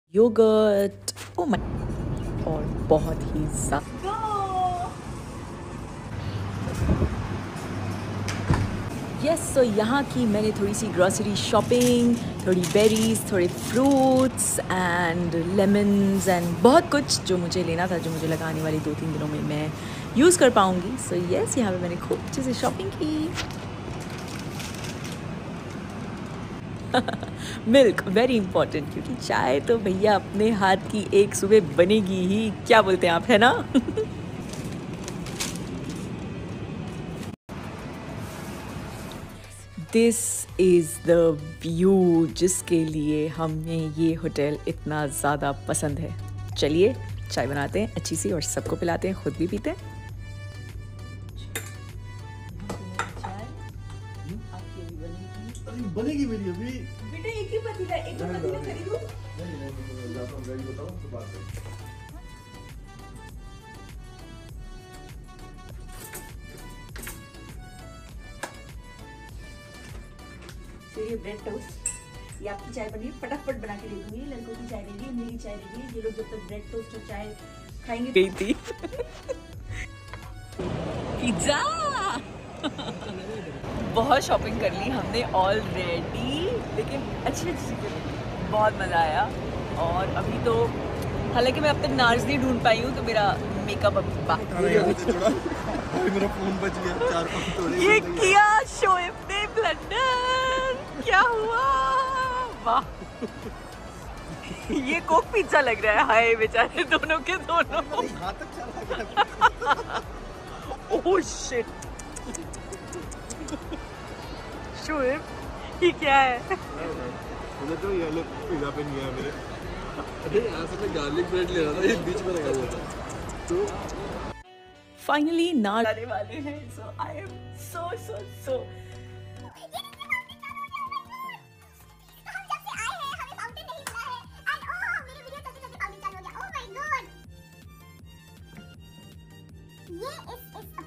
Yogurt, oh my, और बहुत ही ज़्यादा। यस, सो यहाँ की मैंने थोड़ी सी ग्रॉसरी शॉपिंग, थोड़ी बेरीज, थोड़े फ्रूट्स एंड लेमन्स एंड बहुत कुछ जो मुझे लेना था, जो मुझे लगा आने वाले 2-3 दिनों में मैं यूज़ कर पाऊँगी। सो यस, यहाँ पे मैंने खूब अच्छे से शॉपिंग की। मिल्क वेरी इंपॉर्टेंट, क्योंकि चाय तो भैया अपने हाथ की एक सुबह बनेगी ही, क्या बोलते हैं आप, है ना? दिस इज़ द व्यू जिसके लिए हमें ये होटल इतना ज़्यादा पसंद है। चलिए चाय बनाते हैं अच्छी सी और सबको पिलाते हैं, खुद भी पीते हैं। बनेगी मेरी अभी। बेटा एक ही पतीला खरीदूं? बताओ तो बात है। तो ये ब्रेड टोस्ट, ये आपकी चाय बनी, फटाफट बना के दे दूंगी। लड़कों की चाय रेडी है, मेरी चाय रेडी है। ये लोग जब तक ब्रेड टोस्ट और चाय खाएंगे गई थी। पिज्जा। बहुत शॉपिंग कर ली हमने ऑलरेडी, लेकिन अच्छी चीज़ें, बहुत मज़ा आया। और अभी तो हालांकि मैं अब तक नार्स नहीं ढूंढ पाई हूँ, तो मेरा मेकअप अभी बाकी मेरा फोन बच गया, 4-5 तोड़े। ये किया शोएब ने ब्लंडर, क्या हुआ? वाह, ये कोक पिज्जा लग रहा है। हाय बेचारे दोनों के दोनों। हाथ तक चला गया। ओह शिट, शोएब ये क्या है? मुझे तो ये लोग पिज़्ज़ा पे नहीं है मेरे। अरे यहाँ से मैं गार्लिक ब्रेड ले रहा था, ये बीच में लगा हुआ था। तो फाइनली नार आने वाले हैं। सो आई एम सो ये इस